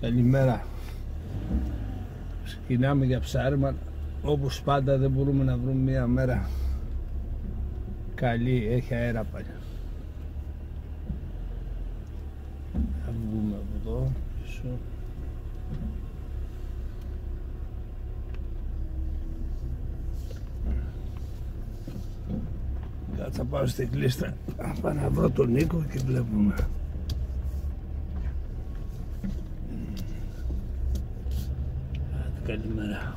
Καλημέρα. Ξεκινάμε για ψάρεμα. Όπως πάντα δεν μπορούμε να βρούμε μία μέρα καλή, έχει αέρα παλιά. Θα βγούμε από εδώ πίσω. Θα πάω στην κλίστα, θα πάω να βρω τον Νίκο και βλέπουμε. Καλημέρα.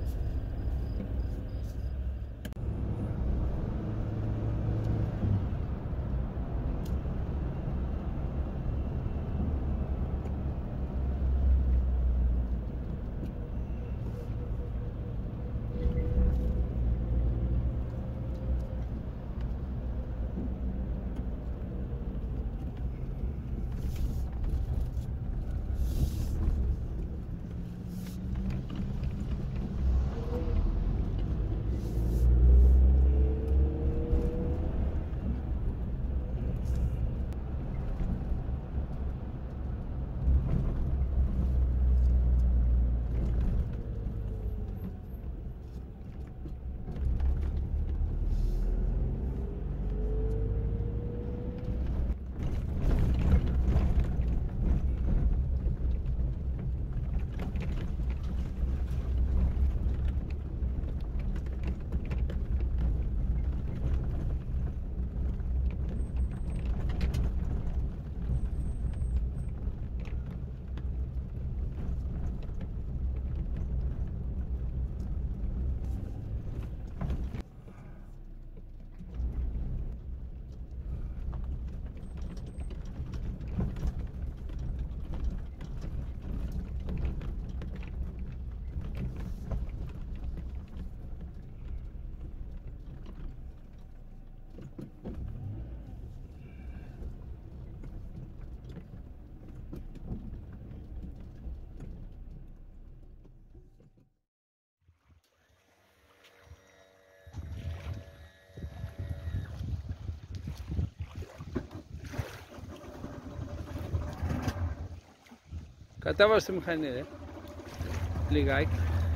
Κατάβασε τη μηχανή, ρε. Λιγάκι.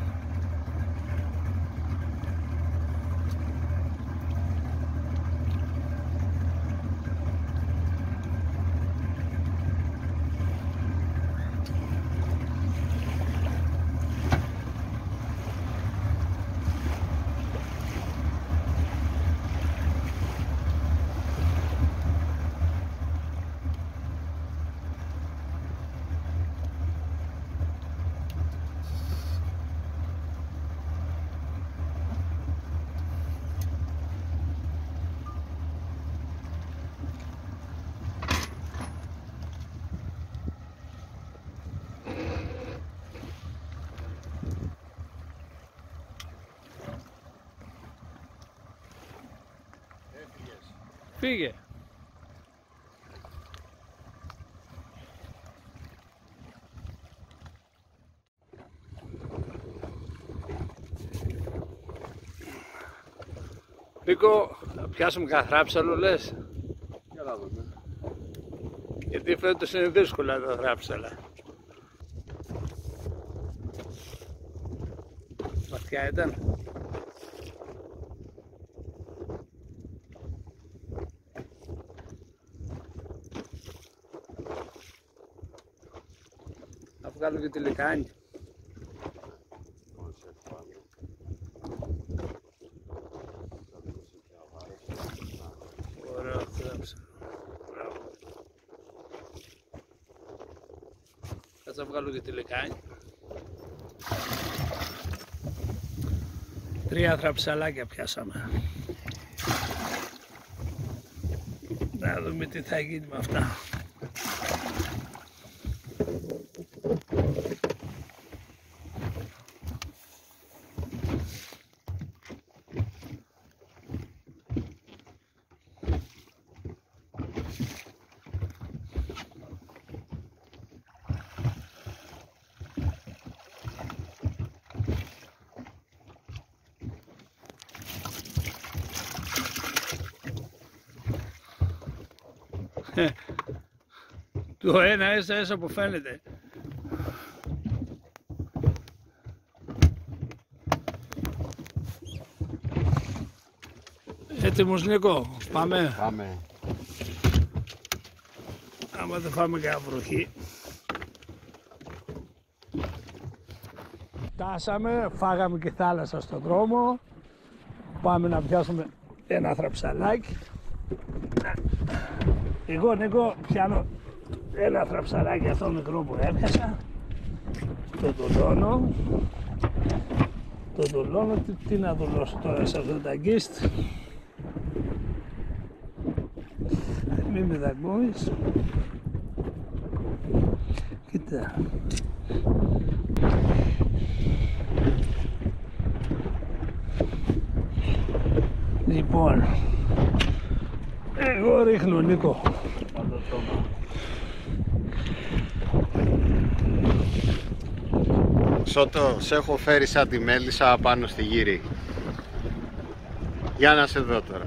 Φύγε. Νίκο, θα πιάσουμε καθράψαλο λες? Για να δούμε. Γιατί φέτος είναι δύσκολα τα θράψαλα. Βαθιά ήταν. Θα βγάλω και τη λεκάνη. Ωραίο θράψαλο. Μπράβο. Κάτσε να βγάλω και τη λεκάνη. 3 θραψαλάκια πιάσαμε. Να δούμε τι θα γίνει με αυτά. Το ένα ίσα ίσα που φαίνεται. Έτοιμος Νίκο, πάμε. Πάμε. Άμα δεν φάμε και βροχή. Φτάσαμε, φάγαμε και θάλασσα στον δρόμο. Πάμε να πιάσουμε ένα θραψαλάκι. Εγώ Νίκο πιάνω ένα θραψαλάκι αυτό μικρό που έπιασα. Το τουλώνω. Το τουλώνω, τι να δουλώσω τώρα σε αυτό το αγκίστ. Μην με δαγκώνεις. Κοίτα. Λοιπόν, εγώ ρίχνω Νίκο. Σώτο, σε έχω φέρει σαν τη μέλισσα πάνω στη γύρι. Για να σε δω τώρα.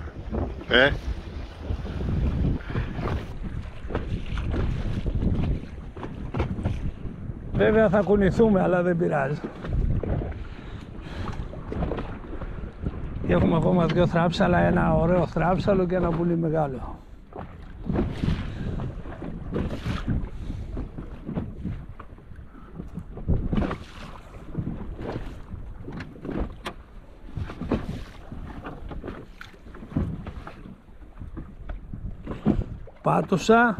Βέβαια θα κουνηθούμε, αλλά δεν πειράζει. Έχουμε ακόμα δύο θράψαλα, ένα ωραίο θράψαλο και ένα πολύ μεγάλο. Πάτωσα.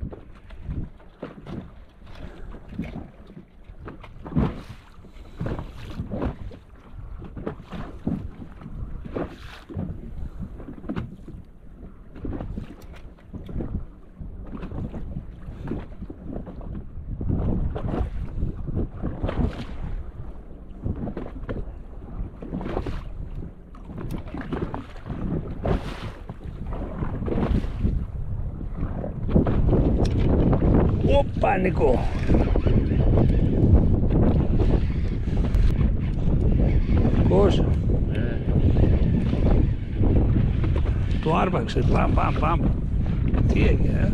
Όπα Νικό. Πώς. Το άρπαξε. Παμ. Τι έγινε.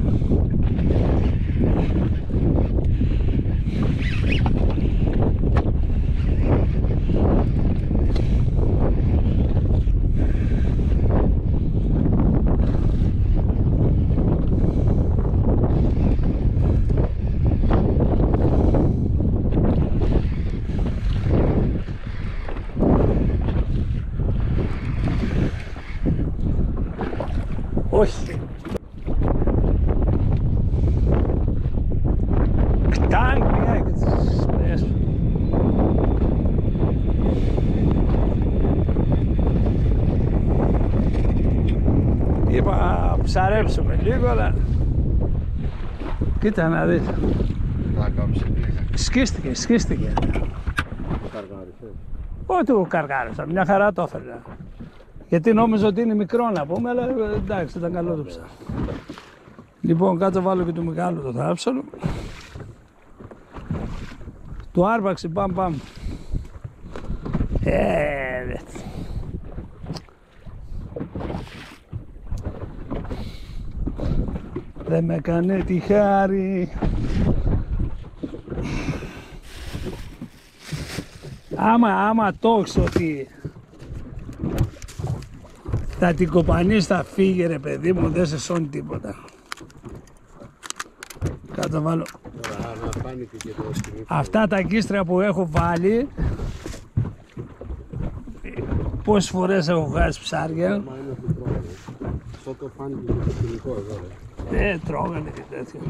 Όχι. Κτάνει μια και τις σπρές. Είπα ψαρέψουμε λίγο, αλλά κοίτα να δεις. Σκίστηκε. Όχι του καργάρισα, μια χαρά το έφερνα. Γιατί νόμιζα ότι είναι μικρό να πούμε, αλλά εντάξει, ήταν καλό το ψάρι. Λοιπόν, κάτω βάλω και το μεγάλο το θράψαλο. Το άρπαξε, παμ. Δεν με έκανε τη χάρη. Άμα το ξέρω ότι θα την κοπανείς, θα φύγει ρε παιδί μου, δεν σε σώνει τίποτα. Κάτω βάλω. Αυτά τα κύστρα που έχω βάλει, πόσες φορές έχω βγάλει ψάρια. Αυτό το φάνηκε και το σκηνικό εδώ. Τρώγανε και τέτοια.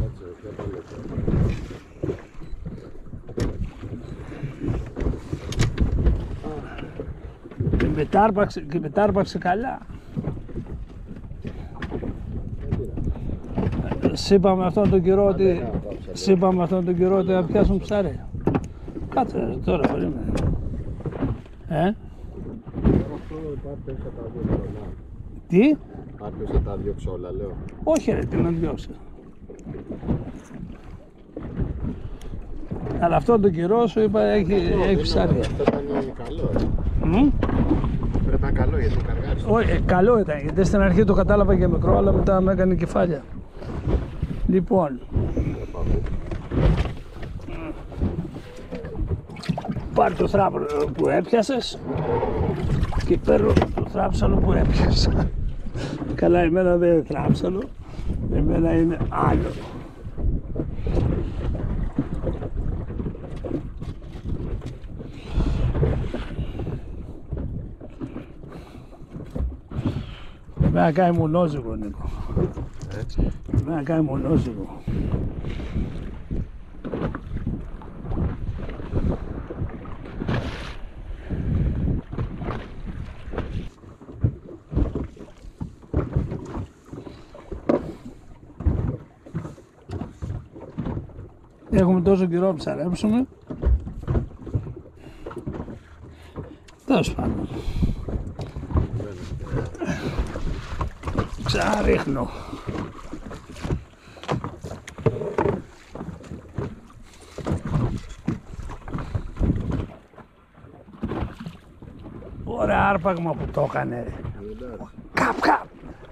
Και μετάρπαξε καλά. Είπαμε αυτόν τον καιρό ότι θα πιάσουν ψάρι. Κάτσε τώρα, περίμενε. Τι? Άπλωσε τα διώξω όλα, λέω. Όχι ρε, τι να διώξω. Αλλά αυτόν τον καιρό σου είπα έχει ψάρι. Αυτό ήταν καλό. Πρέπει να είναι καλό γιατί το καργάρισε. Όχι, καλό ήταν, γιατί στην αρχή το κατάλαβα και μικρό, αλλά μετά με έκανε κεφάλια. Λοιπόν, πάρ' το θράπο που έπιασες και παίρνω το θράψαλο που έπιασα. Καλά, εμένα δεν είναι θράψαλο, εμένα είναι άλλο. Εμένα κάνει μονόζυγο, Νίκο. Εμένα κάνει μονόζυγο. Έχουμε τόσο καιρό να ψαρέψουμε. Τέλος πάντων. Ξαναρίχνω. Ωραία άρπαγμα που το έκανε. Καπ καπ.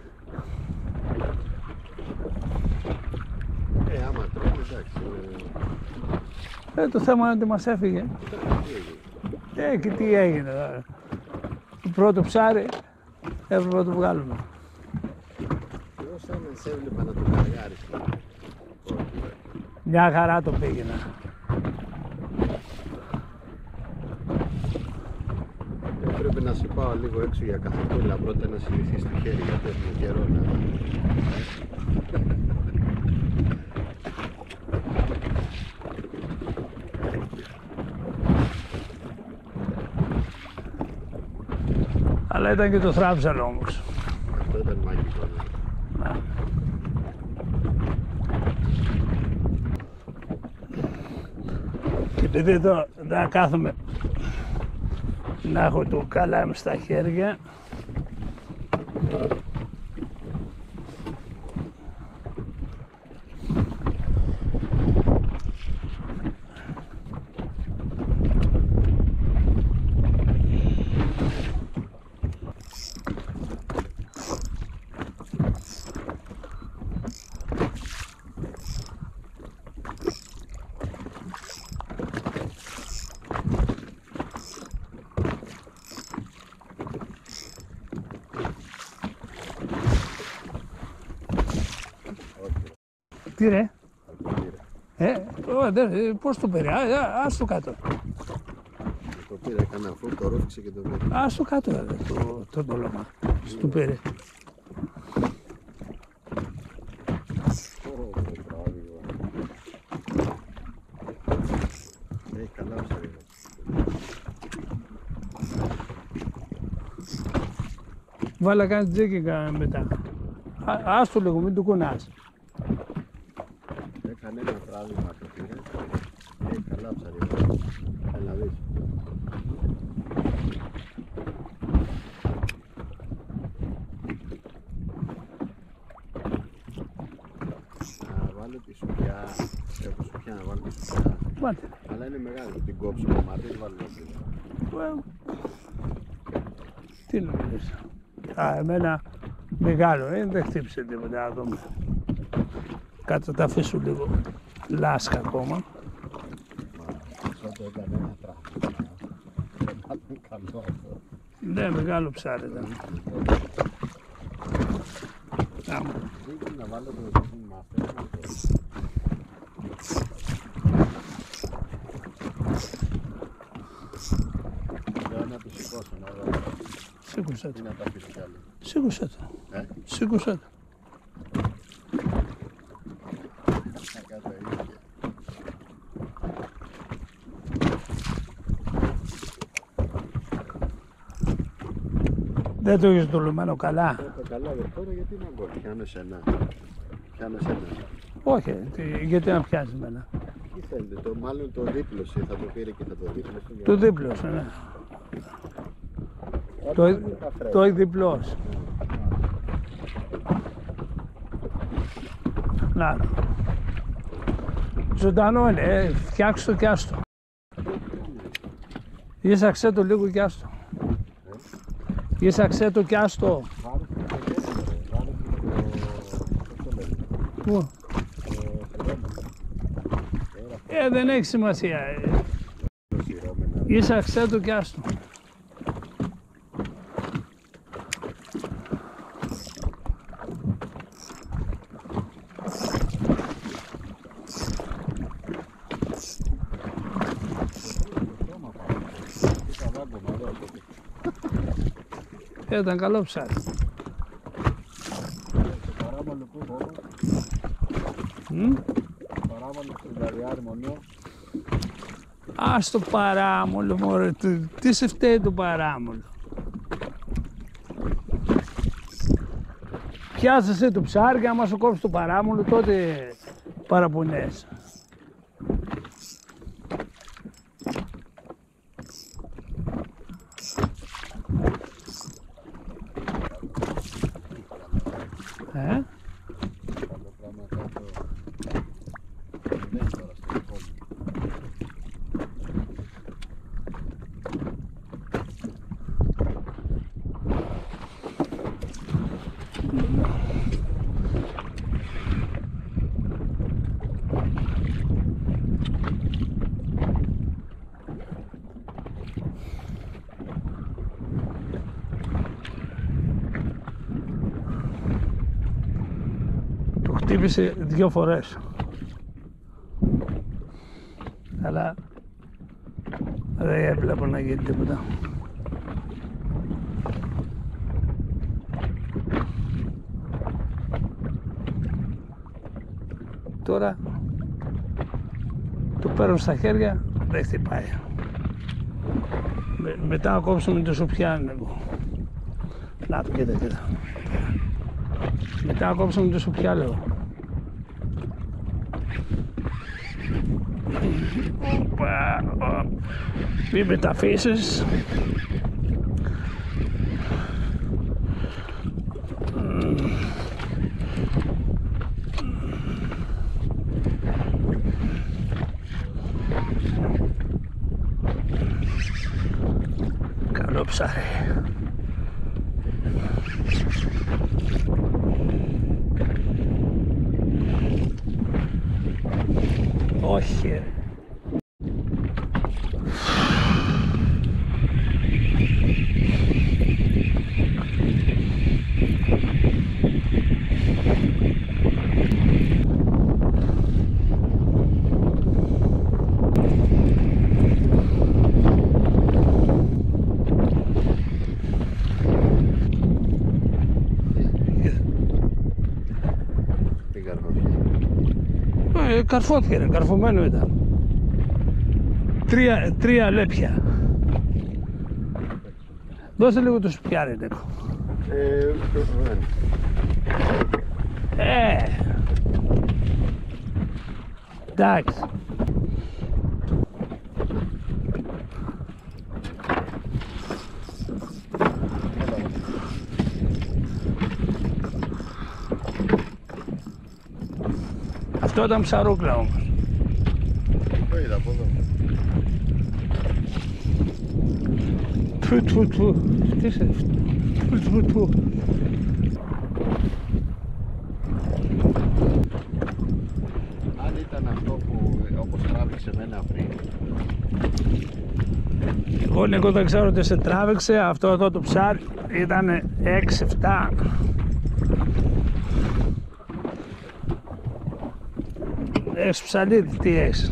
Άμα τρώμε, εντάξει. Το θέμα είναι ότι μας έφυγε. Και τι έγινε τώρα. Το πρώτο ψάρι έπρεπε να το βγάλουμε. Όσα μας έβλεπα να το καργάρεις. Μια χαρά το πήγαινα. Πρέπει να σε πάω λίγο έξω για καθόλου πρώτα να συνηθίσεις το χέρι, γιατί έχουμε καιρό να... Αλλά ήταν και το θράψαλο όμως. Αυτό ήταν μαγικό. Ναι. Και επειδή εδώ δεν κάθομαι να έχω το καλάμι στα χέρια, τι ρε, πώς το πήρε, ας το κάτω. Το πήρε, έκανα αφού το ρούφηξε και το πήρε. Ας το κάτω το τόλωμα, το πήρε. Έχει καλά ψάρι. Βάλα κάνει τζίκι μετά. Ας το λίγο, μην του κουνάς. Έκανε ένα τράβημα το πήρε. Έχει καλά ψάρι. Έλα δεις. Να βάλω τη σουπιά. Έχω σουπιά να βάλω τη σουπιά. Βάλτε. Αλλά είναι μεγάλη, την κόψω κομμάτι, βάλω εδώ. Τι νομίζεις. Εμένα μεγάλο, δεν χτύπησε τίποτα, να δούμε. Κάτω τα αφήσω λίγο λάσκα ακόμα. Σαν το έκανε ένα τράβημα. Ήταν καλό αυτό. Ναι, μεγάλο ψάρι ήταν. Δεν να βάλω το ζήτημα αυτό. Να το σηκώσω, να δω. Σήκωσε Ή το. να τα αφήσω κι άλλο. Σήκωσε το. Σήκωσε το. Να κάτω ίδια. Δεν το έχεις τολωμένο καλά. Το καλά δε τώρα γιατί να μπω. Πιάνω εσένα. Πιάνω εσένα. Όχι, γιατί να πιάσεις εμένα. Τι θέλετε, μάλλον το δίπλωσε, θα το πήρε και θα το δίπλωσε. Το δίπλωσε, ναι. Το έχει διπλώσει. Να. Ζωντανό είναι, φτιάξτε το κι άστο. Ίσαξε το λίγο κι άστο. Ίσαξε το κι άστο. Πού? Δεν έχει σημασία. Ίσαξε το κι άστο. Πράγκωμα εδώ. Ήταν καλό ψάρι. Το παράμαλο που έχω. Παράμαλο στην Καριάρη μονό. Ας το παράμολο μωρέ, τι σε φταίει το παράμολο. Πιάσεσαι το ψάρι και άμα σου κόψει το παράμολο τότε παραπονιέσαι. Το χτύπησε 2 φορές. Αλλά δεν έβλεπα να γίνει τίποτα. Τώρα το παίρνω στα χέρια, δεν χτυπάει. Μετά να κόψουμε το σουπιάνι εγώ. Να το κοίτα. Μετά να κόψουμε το σουπιάνι εγώ. Μην με τα αφήσεις. Καλό ψάρι. Όχι. Καρφώθηκε, καρφωμένο ήταν. 3 λέπια. Δώσε λίγο το σουπιάρι, Νίκο. Εντάξει. Αυτό ήταν ψαρούκλα όμως. Το είδα από εδώ. Τι είσαι αυτό. Αν ήταν αυτό που όπως τράβηξε εμένα πριν. Εγώ δεν ξέρω ότι σε τράβηξε. Αυτό εδώ το ψάρι ήταν 6-7. Έχεις ψαλίδι, τι έχεις?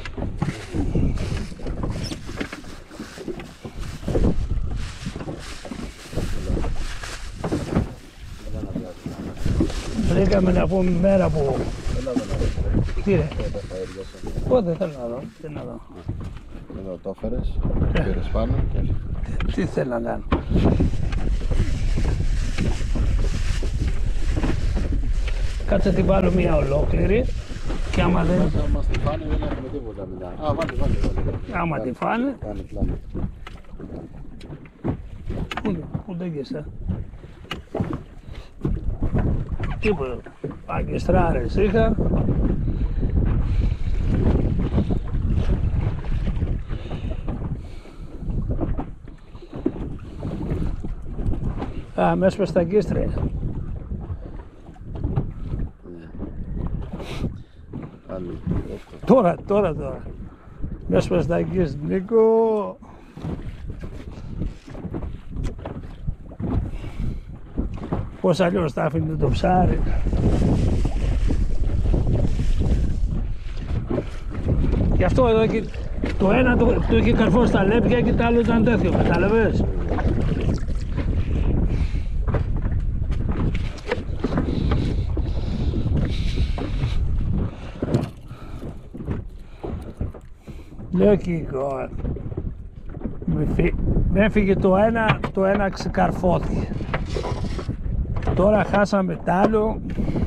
Βρήκαμε να πούμε μέρα που... Τι ρε? Πότε θέλω να δω, τι να δω. Εδώ το έφερες, πήρες πάνω και... Τι θέλω να κάνω? Κάτσε την βάλω μια ολόκληρη και άμα δεν... Άμα μας τη φάνε δεν έχουμε τίποτα μετά. Α, βάλε. Άμα τη φάνε... Κάνε πλάνο. Πού δεν γεσά? Τίποτα. Παγκεστράρες είχα. Α, μέσα στα αγκίστρια. Τώρα. Μέσα στα αγκίστρια, Νίκο. Πώς αλλιώς θα άφηνε το ψάρι. Γι' αυτό εδώ και Το ένα το είχε καρφώσει στα λέπια και το άλλο ήταν τέτοιο, κατάλαβες. Λέω Κίκο, με έφυγε το ένα ξεκαρφώθηκε. Τώρα χάσαμε τ' άλλο.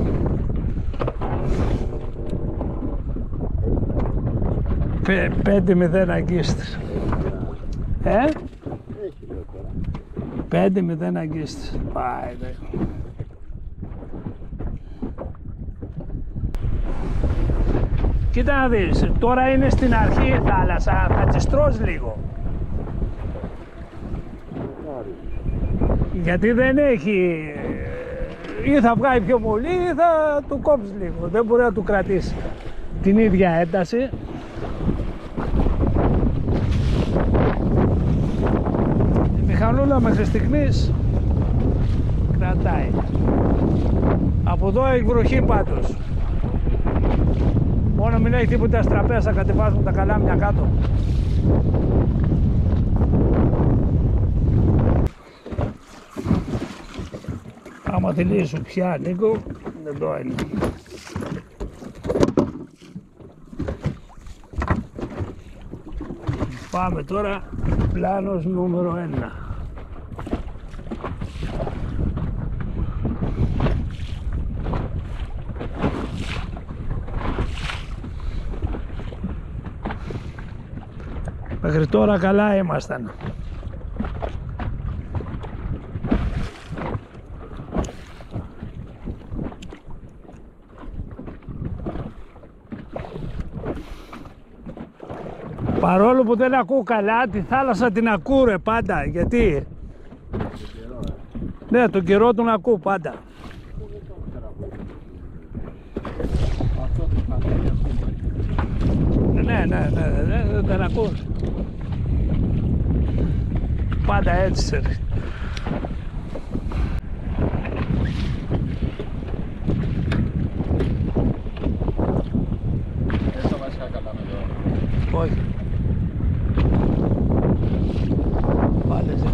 Πέντε 0 αγκίστες. Έχει λέω τώρα. 5-0 αγκίστες. Πάει, ναι. Κοίτα να δεις, τώρα είναι στην αρχή η θάλασσα, θα τσιστρώσει λίγο. Γιατί δεν έχει, ή θα βγάλει πιο πολύ ή θα του κόψει λίγο, δεν μπορεί να του κρατήσει την ίδια ένταση. Η μηχανούλα μέχρι στιγμής κρατάει. Από εδώ έχει βροχή πάντως. Μόνο μην έχει τίποτα στραπές, θα κατεβάσουμε τα καλάμια κάτω. Άμα τελείσου πια, Νίκο, δεν το είναι. Πάμε τώρα, πλάνος νούμερο 1. Μέχρι τώρα καλά ήμασταν. Παρόλο που δεν ακούω καλά, τη θάλασσα την ακούω ρε πάντα. Γιατί? Ναι, τον καιρό τον ακούω πάντα. Ναι, δεν ακούω. Πάντα έτσι σε ρίχνει. Έτσι το βασικά κατάμε τώρα. Όχι. Πάλι έτσι.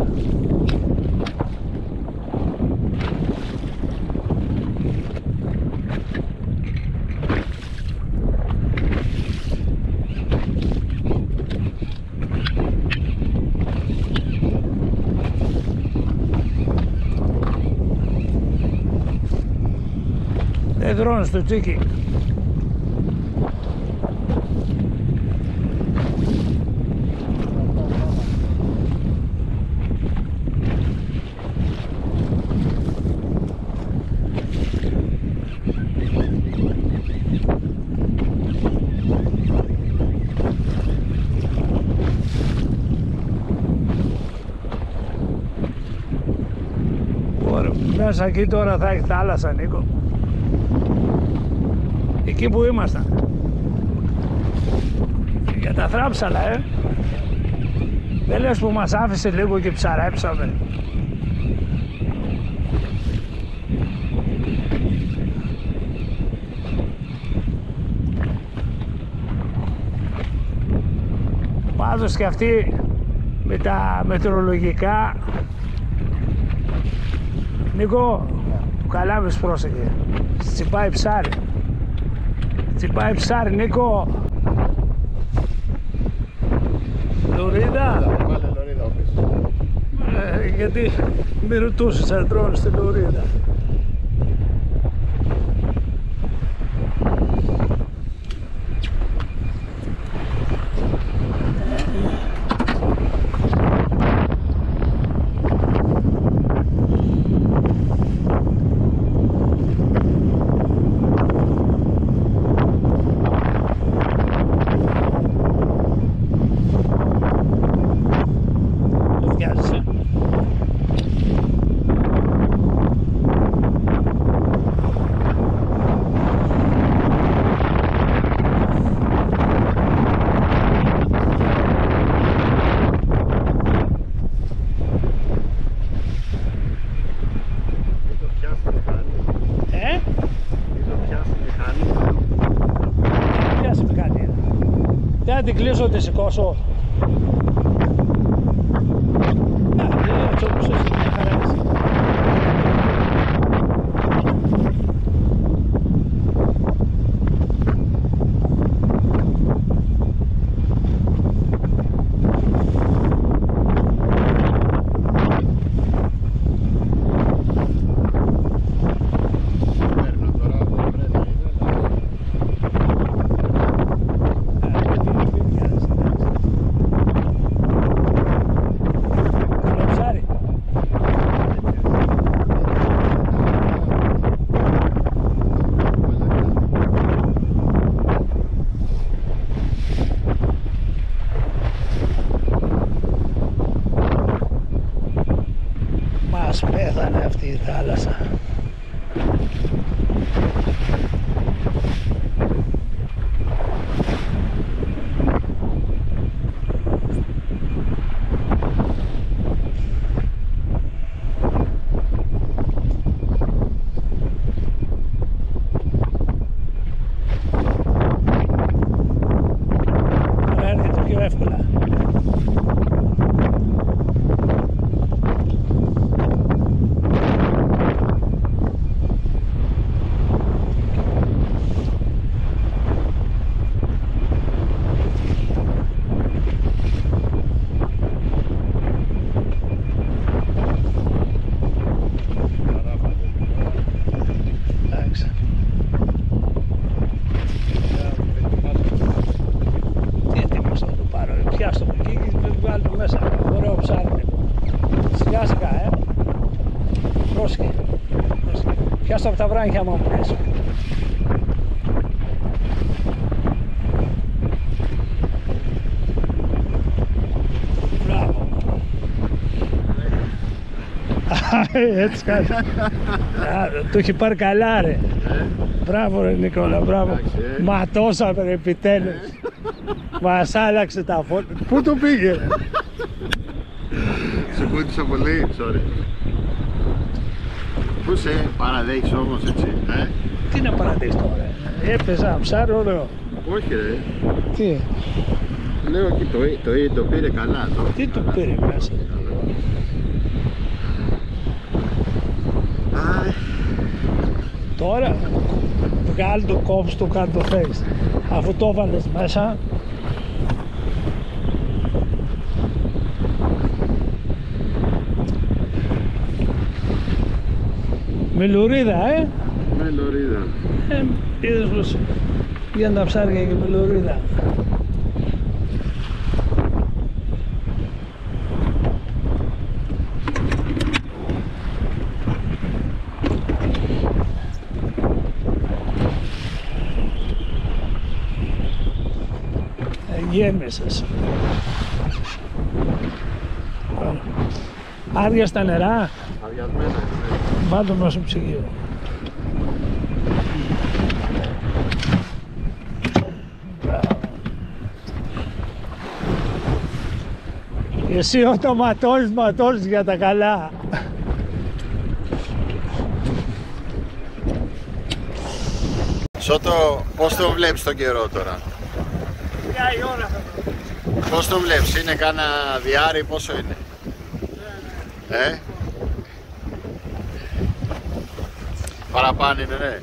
Δεν τρώνε στο τσίκι. Μέσα εκεί τώρα θα έχει θάλασσα, Νίκο. Εκεί που ήμασταν. Για τα θράψαλα, Δεν λες που μας άφησε λίγο και ψαρέψαμε. Πάντως και αυτοί με τα μετεωρολογικά, Νίκο, του καλάμες πρόσεχε. Τσιπάει ψάρι. Τσιπάει ψάρι, Νίκο. Λωρίδα. Βάλε λωρίδα πίσω. Γιατί με ρωτούσες αν τρώνε στη λωρίδα. την κλείσω, τη σηκώσω. Έτσι όπως είσαι, μια χαρά είσαι. Πέθανε αυτή η θάλασσα. Έρχεται πιο εύκολα. Πιάστο από εκεί και το βγάλει μέσα. Ωραίο ψάρι. Σιγά σιγά, πρόσεχε. Πιάστο από τα βράχια μου πες. Μπράβο. Έτσι κάνει. Το έχει πάρει καλά ρε. Μπράβο ρε Νικόλα, μπράβο. Ματώσαμε ρε επιτέλους. Μας άλλαξε τα φώτα. Πού το πήγε? Σε κούτησα πολύ, sorry. Πού σε παραδέχεις όμως έτσι, Τι να παραδείξεις τώρα? Έπαιζα ψάρι ωραίο. Όχι ρε. Τι? Λέω εκεί το πήρε καλά. Τι το πήρε μέσα? Τώρα βγάλει το κόψει το κάτω θες. Αφού το βάλες μέσα. Με λουρίδα, Με λουρίδα. Είδες πως για τα ψάρια και με λουρίδα. Γέμισες. Άδεια στα νερά. Αδιασμένα. Βάλτε μας στο ψυγείο. Εσύ όταν ματώνεις για τα καλά. Σώτο, πώς το βλέπεις τον καιρό τώρα? Μια η ώρα θα το. Πώς το βλέπεις, είναι κάνα διάρρη, πόσο είναι? Παραπάνω είναι, ναι.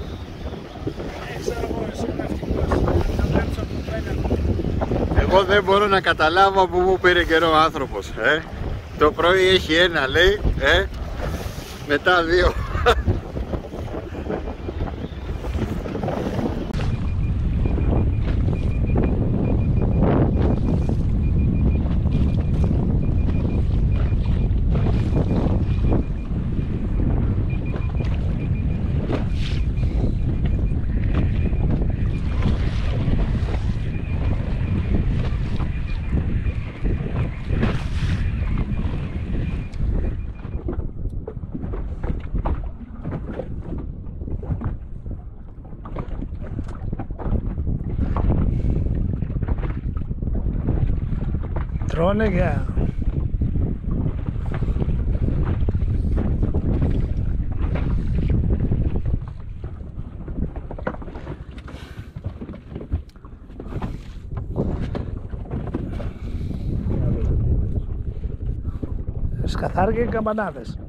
Εγώ δεν μπορώ να καταλάβω από πού πήρε καιρό ο άνθρωπος. Το πρωί έχει ένα λέει, μετά δύο. Τρώνε για... Σκαθάρια και καμπανάδες.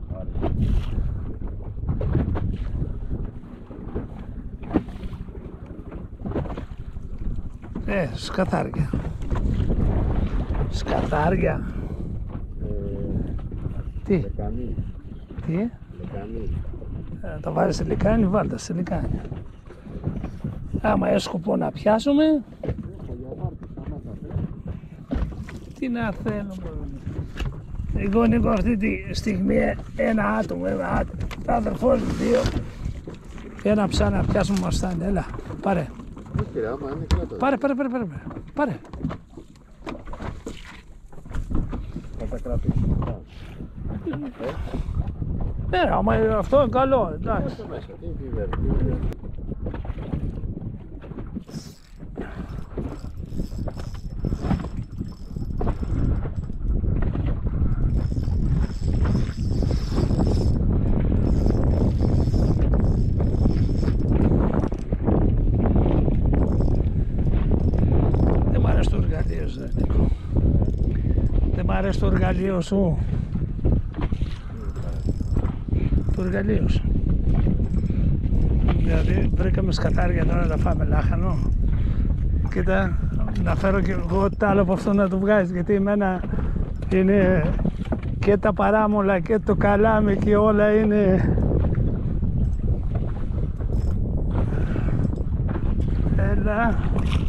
Σκαθάρια. Σκαθάρια. Τι? Λεκάνη. Τι? Λεκάνη. Τα βάζεις σε λικάνι, βάλτε σε λικάνι. Άμα έχει σκοπό να πιάσουμε, τι να θέλουμε. Εγώ Νίκο αυτή τη στιγμή ένα άτομο, τα αδερφός μου δύο. Ένα ψά να πιάσουμε μας φτάνει, έλα, πάρε. Πάρε. Θα τα κρατήσουμε. Ναι, άμα αυτό είναι καλό, εντάξει. Δεν μ' αρέσει το εργαλείο σου, Νίκο. Δεν μ' αρέσει το εργαλείο σου. Το εργαλείο σου. Δηλαδή βρήκαμε σκατάρια τώρα να φάμε λάχανο. Κοίτα, να φέρω και εγώ τ' άλλο από αυτό να το βγάζεις, γιατί εμένα είναι και τα παράμολα και το καλάμι και όλα είναι... Έλα.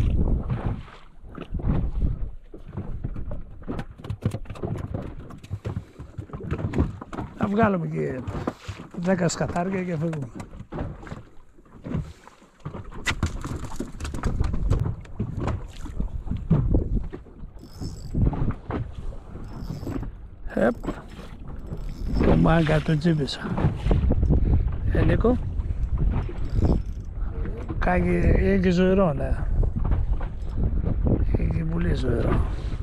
Να βγάλουμε και 10 σκατάρια και φεύγουμε. Το μάγκα το τσίπησα. Νίκο. Είναι και ζωηρό, ναι. Είναι και πολύ ζωηρό.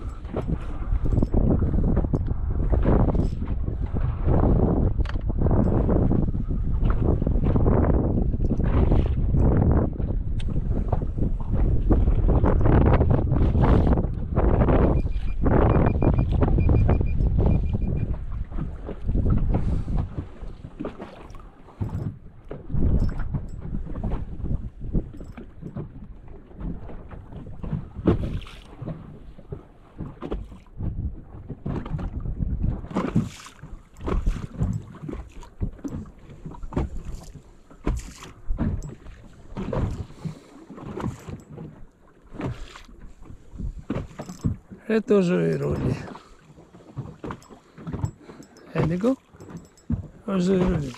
Το ζωηρούλι. Νίκο. Ο ζωηρούλι.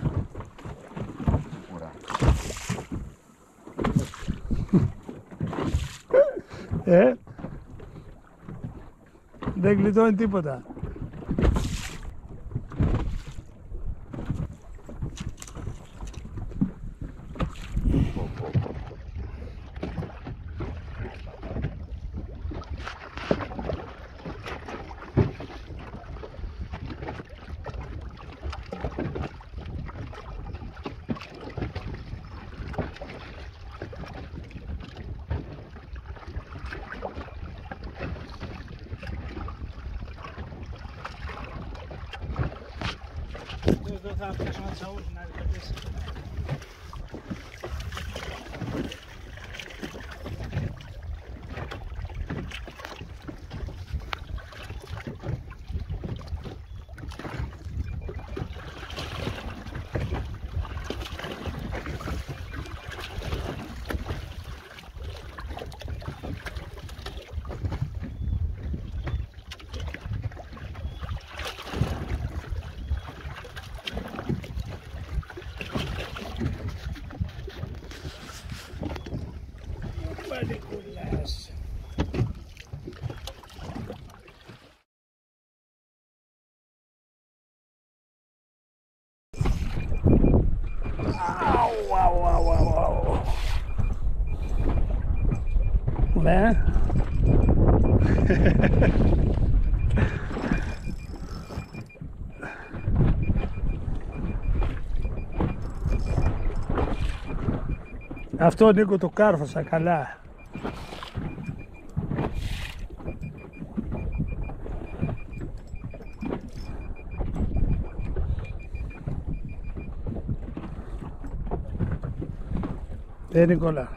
Δεν γλιτώνει τίποτα. Εδώ θα πιάσω ένα τσαούρι να ριχατήσει. Παλικουλάς. Αου. Ναι. Αυτό Νίκο το κάρφωσα καλά. Νικόλα.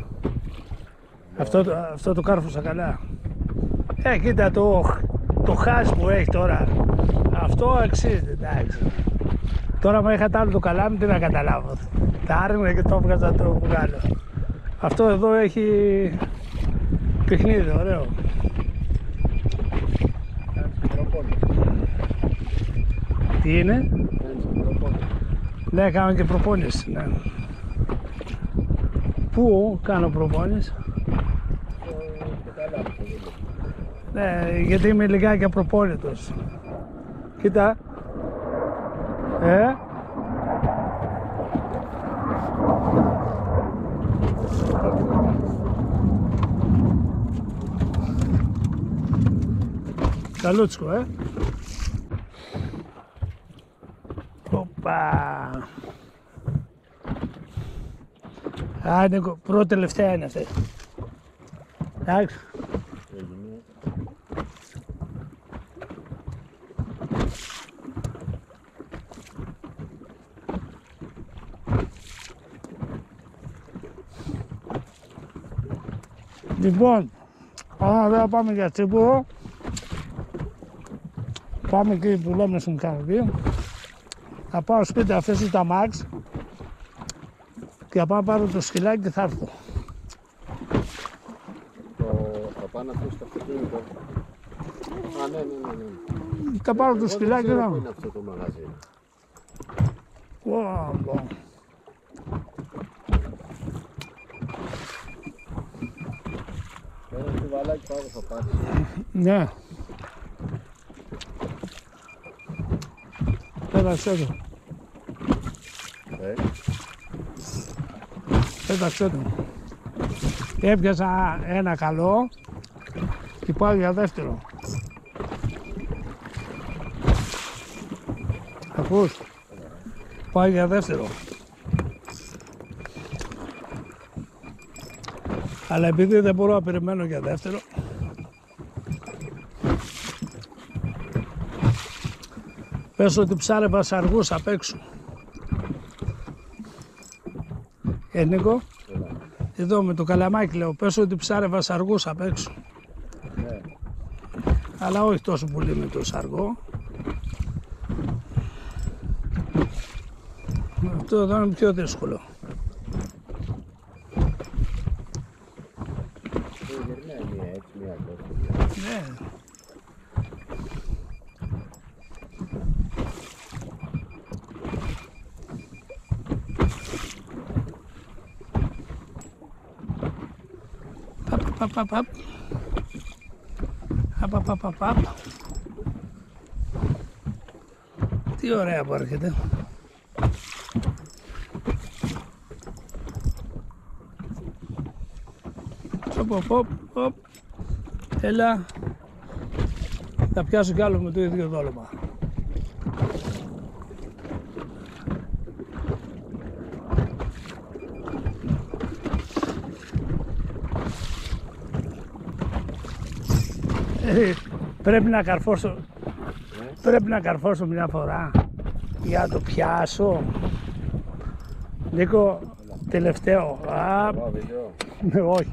Αυτό το κάρφωσα καλά. Κοίτα το χάζ που έχει τώρα. Αυτό αξίζει, εντάξει. Τώρα μα είχα τ' άλλο το καλάμι, τι να καταλάβω. Τα άρνηνα και το έβγαζα το βγάλω. Αυτό εδώ έχει παιχνίδι, ωραίο. Τι είναι? Ναι, κάνω και προπόνηση, ναι. Πού κάνω προπόνηση? Ναι, γιατί είμαι λιγάκι απροπόνητος. Κοίτα. Καλούτσικο, Οπα. Είναι πρώτη τελευταία είναι αυτή. Εντάξει. Λοιπόν, τώρα πάμε για Τσίπουρο. Πάμε εκεί που λέμε στο μηχανικό. Θα πάω σπίτι, θα αφήσω τα Max και θα πάω να πάρω το σκυλάκι και θα έρθω. Θα πάω να αφήσω το αυτοκίνητο. Α, ναι. Θα πάρω το σκυλάκι και θα έρθω. Πού είναι αυτό το μαγαζί? Ένα κουβαλάκι πάνω θα πάρεις. Ναι. Πέταξε το. Πέταξε το. Έπιασα ένα καλό και πάω για δεύτερο. Ακούς? Πάω για δεύτερο. Αλλά επειδή δεν μπορώ να περιμένω για δεύτερο, πες ότι ψάρευα αργούς απ' έξω. Νίκο, εδώ με το καλαμάκι λέω, πες ότι ψάρευα αργούς απ' έξω. Ναι. Αλλά όχι τόσο πολύ με το σαργό. Αυτό εδώ είναι πιο δύσκολο. Γυρνάει μία έτσι, μία κόστος. Ναι. Παπ. Τι ωραία που έρχεται. Οπ. Έλα. Θα πιάσω κι άλλο με το ίδιο δόλωμα. Πρέπει να καρφώσω μια φορά για να το πιάσω. Νίκο, τελευταίο. Ναι, όχι.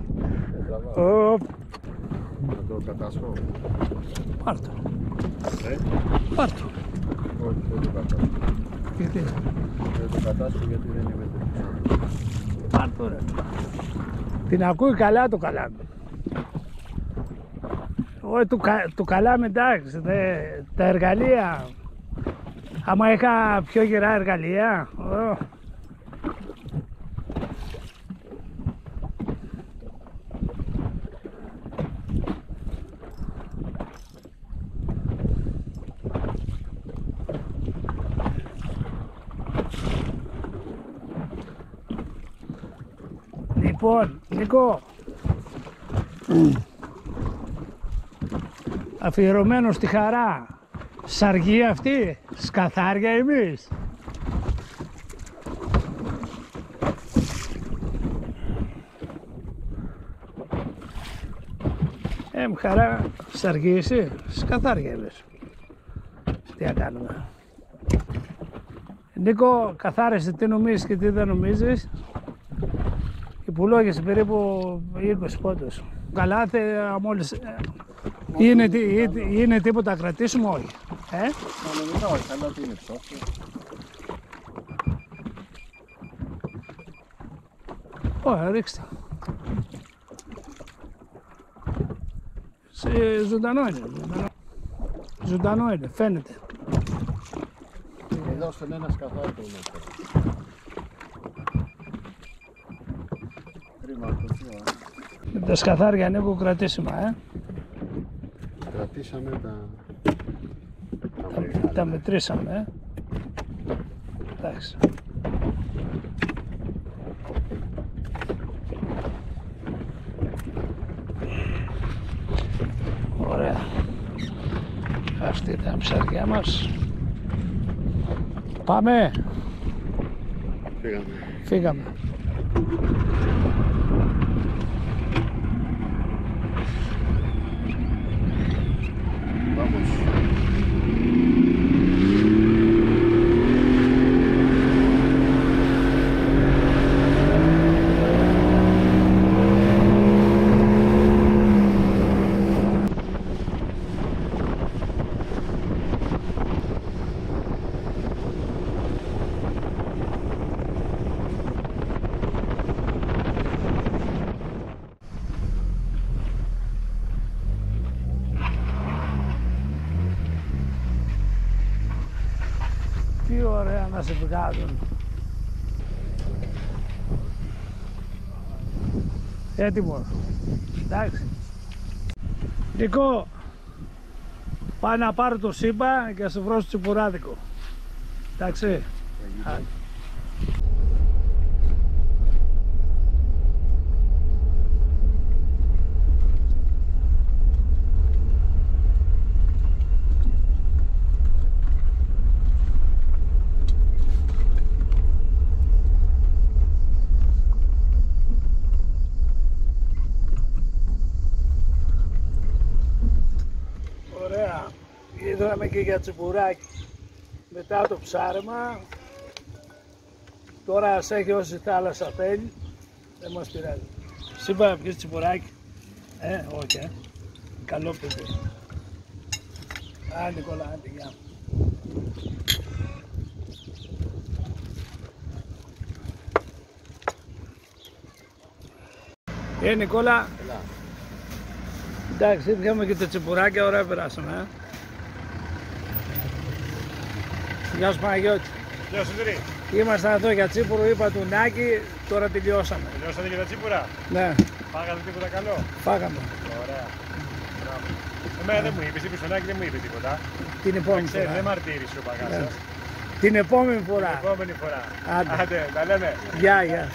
Να το κατάσχω. Πάρ' το. Όχι, δεν το κατάσχω. Γιατί? Δεν το κατάσχω γιατί δεν είμαι τέτοιος. Πάρ' το, ρε. Την ακούει καλά το καλάμι. Όχι, του καλάμι εντάξει, τα εργαλεία. Άμα είχα πιο γερά εργαλεία. Λοιπόν, Νίκο, αφιερωμένο στη χαρά, σαργή αυτή, σκαθάρια εμείς. Χαρά, σαργή εσύ, σκαθάρια εμείς. Τι να κάνουμε. Νίκο, καθάρισε τι νομίζεις και τι δεν νομίζεις. Και Πουλόγες περίπου 20 πόντους. Καλάτε μόλις... Είναι τίποτα να κρατήσουμε, όχι. Κανονικά όχι, αλλά τι είναι ψόφιο. Ωραία, ρίξτε. Ζωντανό είναι. Ζωντανό είναι, φαίνεται. Εδώ στον ένα σκαθάρι το Με τα σκαθάρια ανέβω κρατήσιμα, Κρατήσαμε τα μετρήσαμε, Εντάξει. Ωραία. Αυτή ήταν η ψαριά μας. Πάμε. Φύγαμε. Vamos. Τι ωραία να σε βγάζουν. Έτοιμος. Εντάξει. Νικό, πάω να πάρω το σύμπα και να σε βρω στο τσιπουράδικο. Εντάξει. Ωραία, είδαμε και για τσιπουράκι μετά το ψάρεμα. Τώρα ας έχει όση θάλασσα θέλει, δεν μας πειράζει. Σύμπα να πιεις τσιπουράκι, όχι καλό παιδί. Νικόλα, άντε, γεια. Νικόλα. Εντάξει, ήρθαμε και τα τσιπουράκια, ωραία περάσαμε. Γεια σου Παναγιώτη. Γεια σου Δρύ. Ήμασταν εδώ για τσίπουρο, είπα του Νάκη, τώρα τελειώσαμε. Τελειώσατε και τα τσίπουρα. Ναι. Φάγατε τίποτα καλό. Φάγαμε. Ωραία. Μπράβο. Εμένα δεν μου είπες, είπες ο Νάκη δεν μου είπε τίποτα. Την επόμενη φορά. Δεν μαρτύρησε ο Παγκάσας. Την επόμενη φορά. Την επόμενη φορά. Άντε. Τα λέμε. Γεια.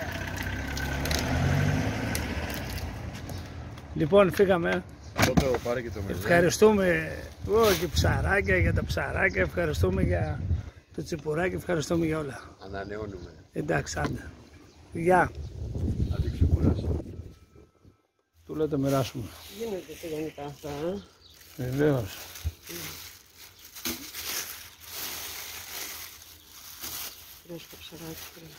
Λοιπόν, φύγαμε. Πάρε και το μεζέ. Ευχαριστούμε και ψαράκια για τα ψαράκια, ευχαριστούμε για το τσιπουράκι, ευχαριστούμε για όλα. Ανανεώνουμε. Εντάξει, άντε. Γεια. Άντε ξεκουράσει. Του λέω το μοιράσουμε. Γίνεται τηγανιτά αυτά, Βεβαίως. Φρέσκο ψαράκι.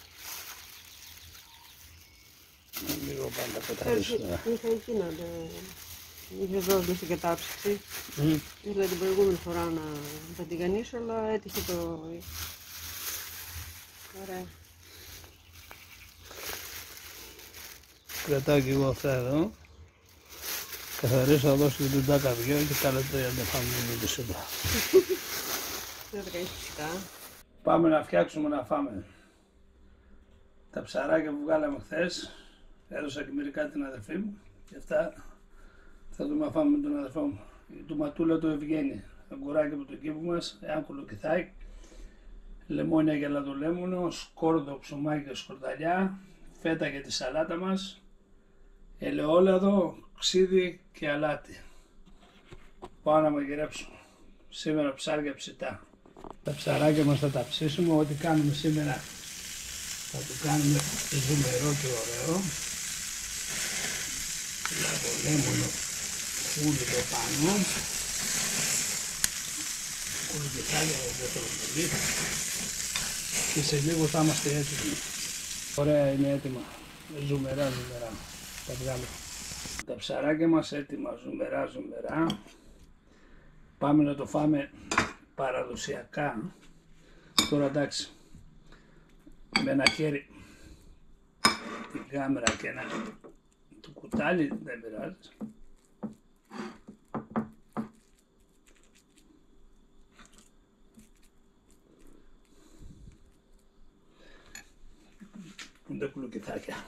Λίγο πάντα πετάρεις τώρα. Είχα εκεί να είχε δώσει στην κατάψυξη. Ήθελα την προηγούμενη φορά να τα τηγανίσω, αλλά έτυχε το... Ωραία. Κρατάω και εγώ αυτά εδώ. Καθαρίσω, θα δώσω και τον τάκα δυο και καλά το για να φάμε με το σύμπα. Δεν θα κάνεις φυσικά. Πάμε να φτιάξουμε να φάμε. Τα ψαράκια που βγάλαμε χθες, έδωσα και μερικά την αδερφή μου και αυτά θα δούμε να φάμε με τον αδερφό μου. Του Ματούλα το Ευγένη, αγκουράκι από το κήπο μας, άκουλο κιθάκι, λεμόνια για λαδολέμονο, σκόρδο, ψωμάκι και σκορδαλιά, φέτα για τη σαλάτα μας, ελαιόλαδο, ξύδι και αλάτι. Πάω να μαγειρέψουμε. Σήμερα ψάρια ψητά. Τα ψαράκια μας θα τα ψήσουμε, ό,τι κάνουμε σήμερα θα το κάνουμε ζουμερό και ωραίο. Λαδολέμονο, κούλιτο πάνω. Κουλιτικάλια δεν θέλω πολύ. Και σε λίγο θα είμαστε έτοιμοι. Ωραία, είναι έτοιμα. Ζουμερά. Τα βγάλω. Τα ψαράκια μας έτοιμα, ζουμερά. Πάμε να το φάμε παραδοσιακά. Τώρα εντάξει, με ένα χέρι την κάμερα και ένα το κουτάλι, δεν πειράζει. Πού είναι τα κουλουκιθάκια.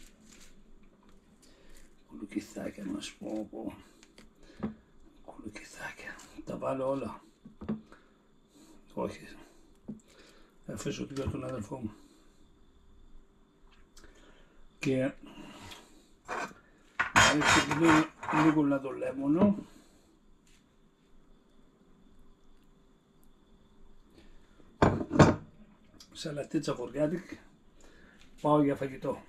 Κουλουκιθάκια να σου πω. Κουλουκιθάκια. Τα βάλω όλα. Όχι. Θα αφήσω για τον αδελφό μου. Και ξεκινήσω λίγο να το λέμονο. Σαλατίτσα χωριάτικη. Πάω για φαγητό.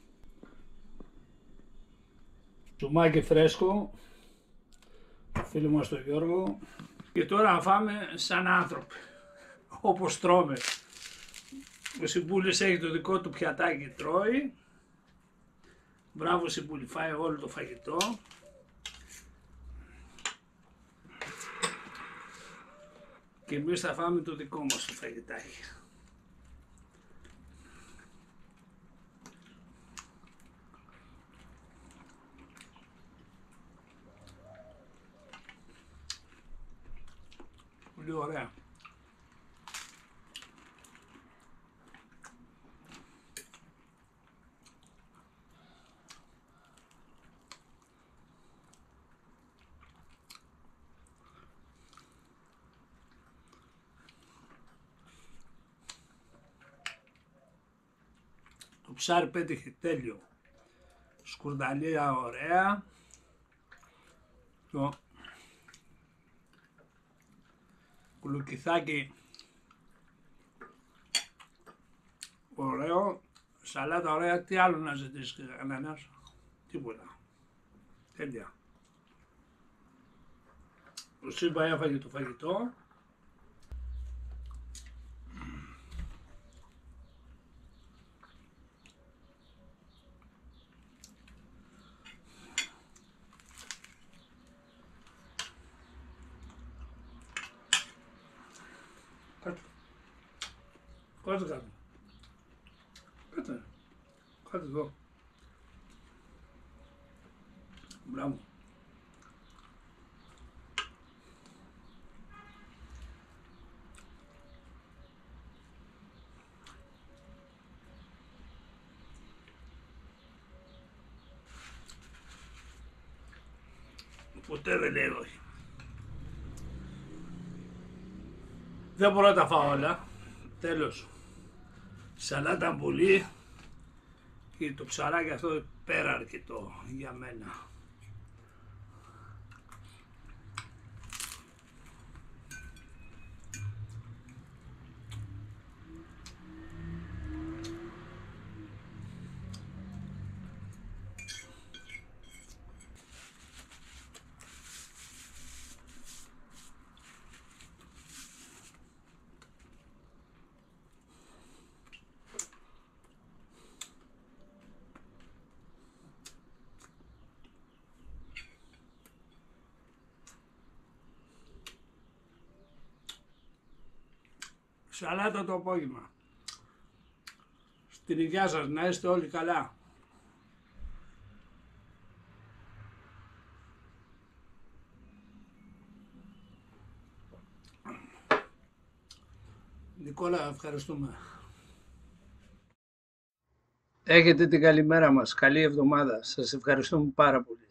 Τσουμάκι φρέσκο. Φίλο μας τον Γιώργο. Και τώρα να φάμε σαν άνθρωποι. Όπως τρώμε. Ο Συμπούλης έχει το δικό του πιατάκι, τρώει. Μπράβο Συμπούλη, φάει όλο το φαγητό. Και εμείς θα φάμε το δικό μας το φαγητάκι. Πολύ ωραία. Το ψάρι πέτυχε τέλειο. Σκουρδαλία ωραία. Το κουλουκιθάκι ωραίο. Σαλάτα ωραία. Τι άλλο να ζητήσεις κανένας? Τίποτα. Τέλεια. Ο Σύμπα έφαγε το φαγητό. Κάτσε. Κάτσε εδώ. Μπράβο. Ποτέ δεν λέει όχι. Δεν μπορώ να τα φάω όλα. Τέλος. Σαλάτα πολύ και το ψαράκι αυτό πέρα αρκετό για μένα. Σαλάτα το απόγευμα. Στην υγεία σας, να είστε όλοι καλά. Νικόλα, ευχαριστούμε. Έχετε την καλημέρα μας. Καλή εβδομάδα. Σας ευχαριστούμε πάρα πολύ.